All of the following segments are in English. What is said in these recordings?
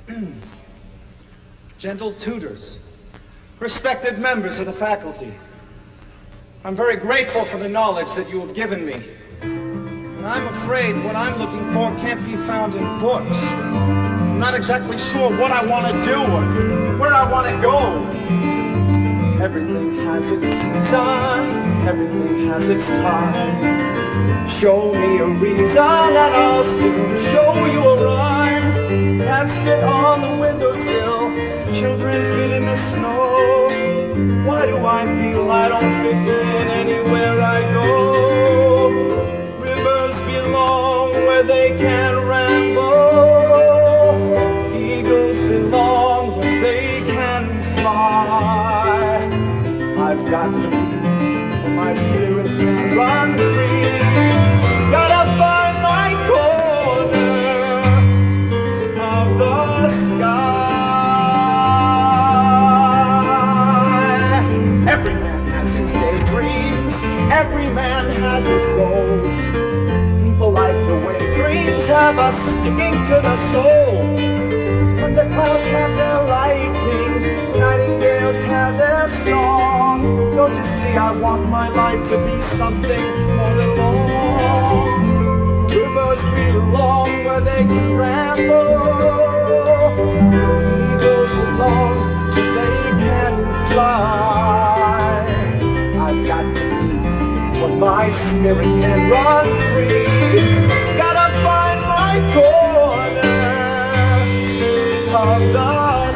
Gentle tutors, respected members of the faculty, I'm very grateful for the knowledge that you have given me. And I'm afraid what I'm looking for can't be found in books. I'm not exactly sure what I want to do or where I want to go. Everything has its season, everything has its time. Show me a reason and I'll soon show you a rhyme. Hats fit on the windowsill, children fit in the snow. Why do I feel I don't fit in anywhere I go? Rivers belong where they can ramble. Eagles belong where they can fly. I've got to be where my spirit can run free. Gotta find my corner of the sky. Every man has his daydreams, every man has his goals. People like the way dreams have us sticking to the soul. When the clouds have their lightning, nightingales have their song. Don't you see I want my life to be something more than long? Rivers belong where they can ramble. Eagles belong where they can fly. I've got to be where my spirit can run free. Gotta find my corner of the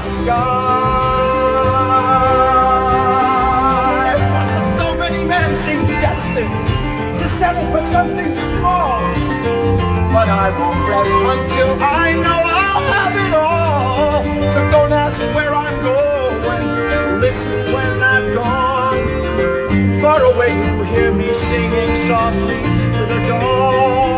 sky. So many men seem destined to settle for something small, but I won't rest until I know I'll have it all. So don't ask where I'm going, listen when I'm gone. Far away you hear me singing softly to the dawn.